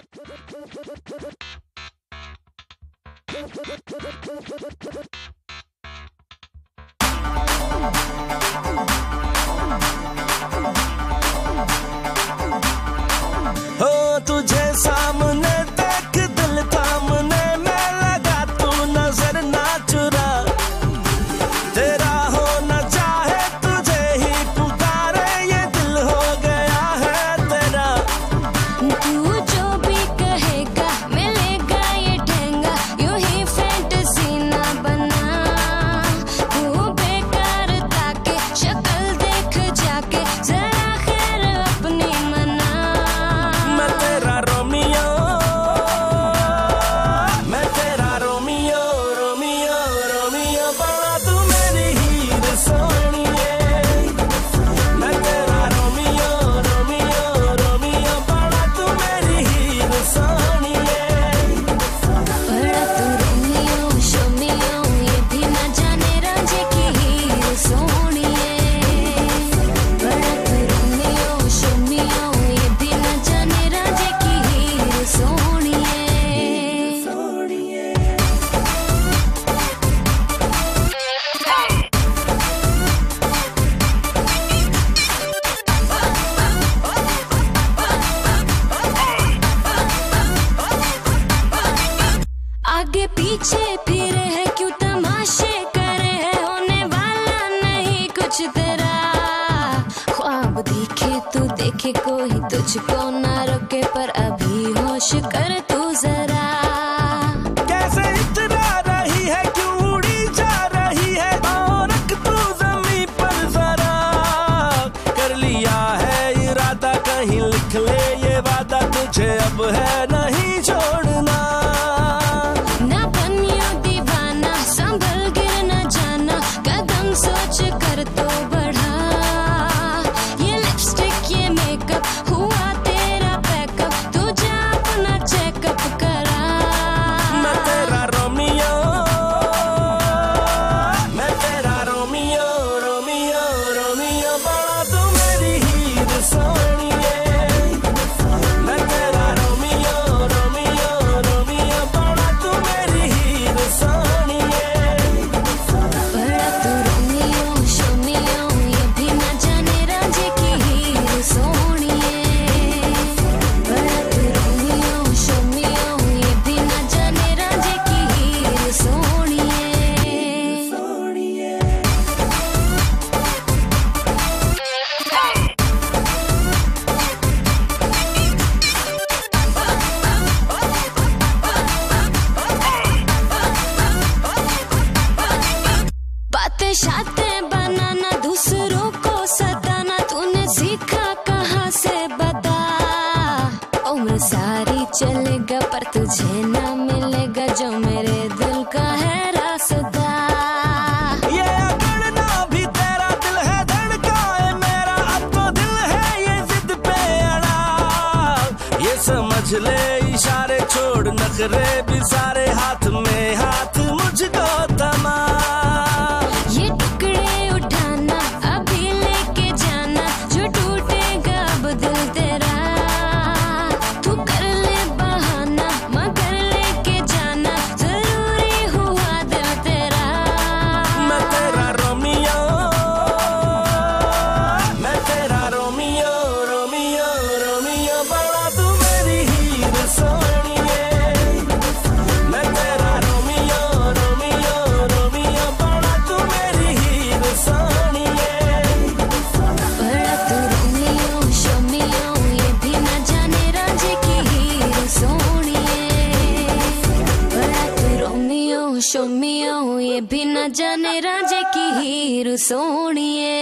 हो तुझे सामने देख दिल थामने में लगा, तू नजर ना चुरा। तेरा हो न चाहे तुझे ही पुकारे, ये दिल हो गया है तेरा। तू जो भी कहेगा मिलेगा ये ठेंगा, यूं ही फैंटेसी ना बना। तू बेकार ताके शक्ल देख जाके, जरा खैर अपनी मना। मैं तेरा रोमियो, मैं तेरा रोमियो, रोमियो रोमियो बना तू मेरी हीर सोनिए। मैं तेरा रोमियो, रोमियो रोमियो बना तू मेरी हीर सोनिए। बड़ा तू रोमियो शोमियो, ये भी ना जाने रांझे की हीर सोनिए। बड़ा तू रोमियो शोमियो, ये भी ना जाने रांझे की हीर सोनिए। आगे पीछे फिरे है क्यों तमाशे करे है, होने वाला नहीं कुछ तेरा। ख्वाब देखे तू देखे कोई तुझको ना रोके, पर अभी होश कर तू जरा। कैसे इतना रही है, क्यों उड़ी जा रही है, आओ रख तू ज़मीं पर जरा। कर लिया है इरादा, कहीं लिख ले ये वादा, तुझे अब है नहीं छोड़ना। ना बनियो दीवाना, संभल गिर न जाना, कदम सोच कर तो बढ़ा। ये लिपस्टिक ये मेकअप हुआ तेरा पैकअप, तू जा अपना चेकअप करा। मैं तेरा रोमियो, मैं तेरा रोमियो, रोमियो रोमियो बना तू मेरी हीर सोनिए। मैं तेरा रोमियो, रोमियो रोमियो बना तू मेरी हीर सोनिए। बड़ा तू रोमियो शोमियो, ये भी ना जाने रांझे की हीर सोनिए। बड़ा तू रोमियो शोमियो, ये भी ना जाने रांझे की हीर सोनिए। बातें शातें बनाना, दूसरों को सताना, तूने सीखा कहाँ से बता। उम्र सारी चलेगा पर तुझे ना मिलेगा जो मेरे दिल का है रास्ता। ये अकड़ना भी तेरा दिल है, धड़काए मेरा अब तो दिल है ये जिद पे अड़ा। ये समझ ले इशारे छोड़ नखरे भी सारे, हाथ में हाथ मुझको थमा। ये टुकड़े उठाना अभी लेके जाना, जो टूटेगा अब दिल तेरा। तू कर ले बहाना मगर लेके जाना, जरूरी हुआ दिल तेरा। मैं तेरा रोमियो, मैं तेरा रोमियो, रोमियो रोमियो बना तू मेरी हीर सोनिए। मैं तेरा रोमियो, रोमियो रोमियो बना तू मेरी हीर सोनिए। बड़ा तू रोमियो शोमियो, ये भी ना जाने रांझे की हीर सोनिए। बड़ा तू रोमियो शोमियो, ये भी ना जाने रांझे की हीर सोनिए।